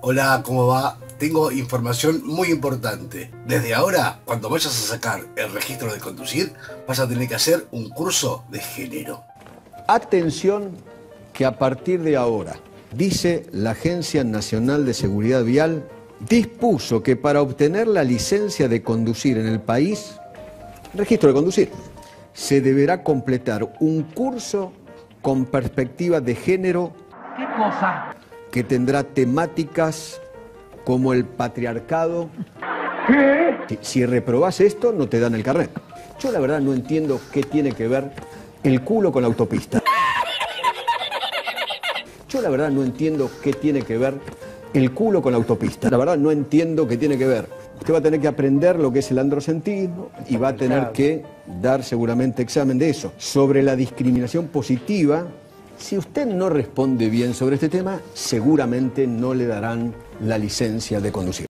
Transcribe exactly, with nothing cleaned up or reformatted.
Hola, ¿cómo va? Tengo información muy importante. Desde ahora, cuando vayas a sacar el registro de conducir, vas a tener que hacer un curso de género. Atención, que a partir de ahora, dice la Agencia Nacional de Seguridad Vial, dispuso que para obtener la licencia de conducir en el país, registro de conducir, se deberá completar un curso con perspectiva de género. ¿Qué cosa? Que tendrá temáticas como el patriarcado. ¿Qué? Si, si reprobás esto, no te dan el carnet. Yo la verdad no entiendo qué tiene que ver el culo con la autopista. Yo la verdad no entiendo qué tiene que ver el culo con la autopista. La verdad no entiendo qué tiene que ver. Usted va a tener que aprender lo que es el androcentrismo y va a tener que dar seguramente examen de eso. Sobre la discriminación positiva, si usted no responde bien sobre este tema, seguramente no le darán la licencia de conducir.